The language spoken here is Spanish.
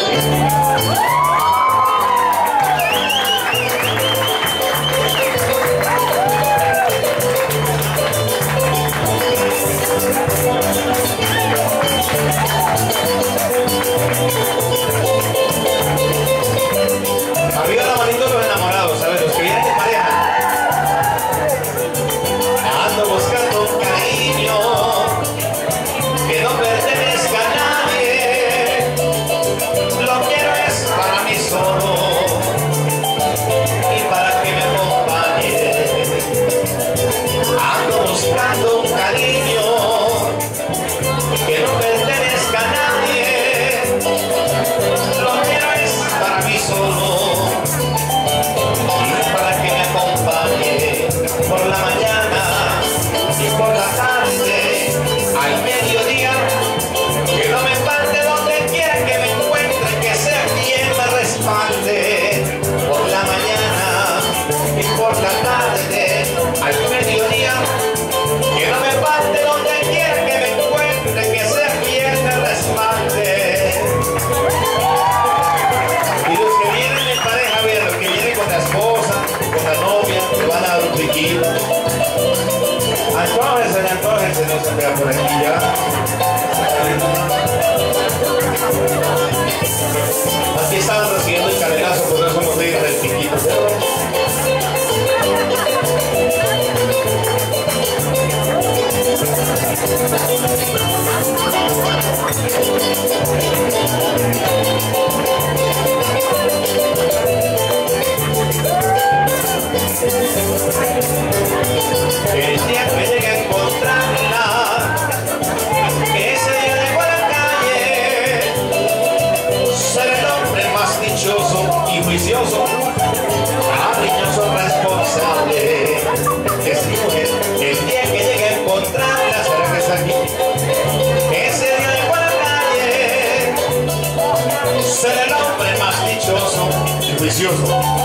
Arriba la manito los enamorados, ¿sabes? Los que vienen de pareja. Ando buscando un cariño que no pertenezca a nadie. Lo quiero es para mí solo y para que me acompañe. Ando buscando un cariño que no pertenezca a nadie. Lo quiero es para mí solo y para que me acompañe por la mañana y por la tarde, al mediodía, que no me falte donde quiera que me encuentre, que sea quien me respalde por la mañana y por la tarde, al mediodía, que no me falte donde quiera que me encuentre, que sea quien me respalde. Y los que vienen en pareja, vean, los que vienen con la esposa, con la novia, que van a dar un piquito. Antójense, no se vea por aquí ya. Aquí estaban recibiendo el canelazo, por eso nos digan el piquito. El día que llegue a encontrarla, ese día llego a la calle, seré el hombre más dichoso y juicioso, cariñoso, responsable de su mujer. El día que llegue a encontrarla, será que está aquí, ese día llego a la calle, seré el hombre más dichoso y juicioso.